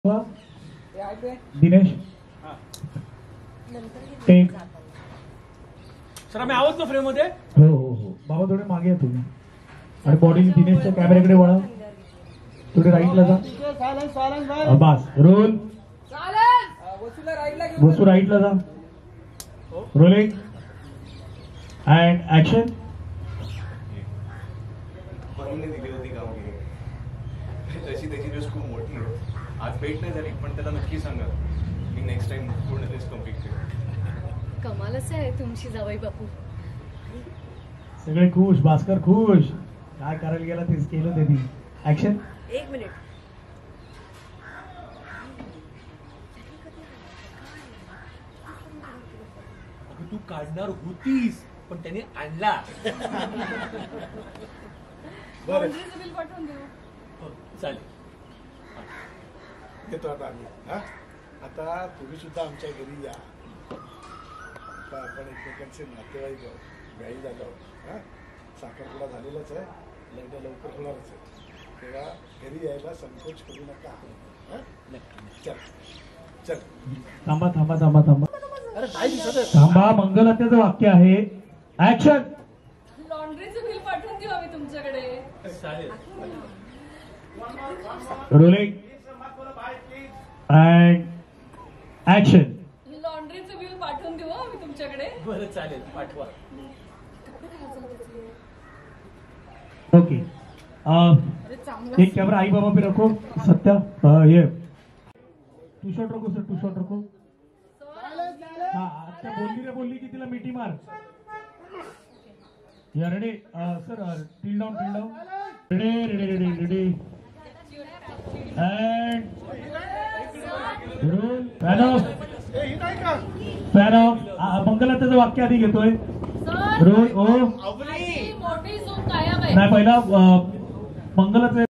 Dinesh take sir आम्ही आहोत ना फ्रेम मध्ये. हो हो हो बाबा थोडे मागे या तुम्ही आणि बॉडी दिनेशच्या कॅमेऱ्याकडे वळा. थोडे राईटला जा. बस रोल. वसू राईटला जा. Rolling and action. दिली होती का तशी त्याची लिस्ट खूप मोठी आहे. आज भेट नाही झाली पण त्याला नक्की सांगा मी नेक्स्ट टाइम पूर्ण लिस्ट कंप्लीट करेन. कमालच आहे तुमची जावई बापू. सगळे खुश. भास्कर खुश. काय करायला गेला तेच केलं त्यांनी. ऍक्शन. एक मिनिट. तू काढणार होतीस पण त्याने आणला. बरं बिल पाठवून देऊ. चालेल. येतो आता आम्ही. आता तुम्ही सुद्धा आमच्या घरी या. आता आपण एकमेकांचे नातेवाईक व्यायी झालो आहोत. साखरपुडा झालेलाच आहे. लग्न लवकर होणारच आहे. तेव्हा घरी यायला संकोच करू नका. चल चल. थांबा थांबा थांबा थांबा अरे काय दिसत थांबा. मंगलहत्याचं वाक्य आहे. ऍक्शन. लॉन्ड्रीचं बिल पाठवून देऊ आम्ही तुमच्याकडे. चालेल. Rolling and action. लॉन्ड्रीचं बिल पाठवून देऊ आम्ही तुमच्याकडे. बरं चालेल पाठवा. ओके. एक कैमरा आई बाबा पे रखो. सत्या ये टू शॉट रखो सर. टू शॉट रखो. हा आता बोलली की तिला मिठी मार. या ready sir. Tilt down tilt down. Ready ready ready ready and roll. Fan off. Fan off. मंगलहत्याचं वाक्य आधी घेतोय. रोल. ओ मोठी झोप कायम आहे. नाही पहिला मंगलहत्या